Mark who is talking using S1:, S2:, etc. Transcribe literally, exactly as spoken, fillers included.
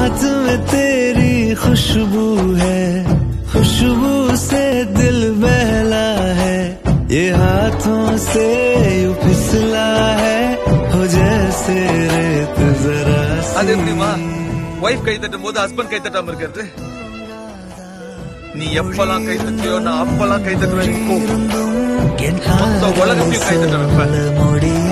S1: हाथ में तेरी खुशबू है, खुशबू से दिल बहला है, ये हाथों से यूं फिसला है, हो जैसे रेत जरा सी।
S2: அது எப்படிமா வைஃப் கை தட்டும் போது ஹஸ்பண்ட் கை தட்டாம இருக்கிறது? நீ எப்பெல்லாம் கை தட்டியோ நான் அப்பெல்லாம் கை தட்டுவேன். மொத்த உலகத்தையும் கை தட்ட வைப்பேன்.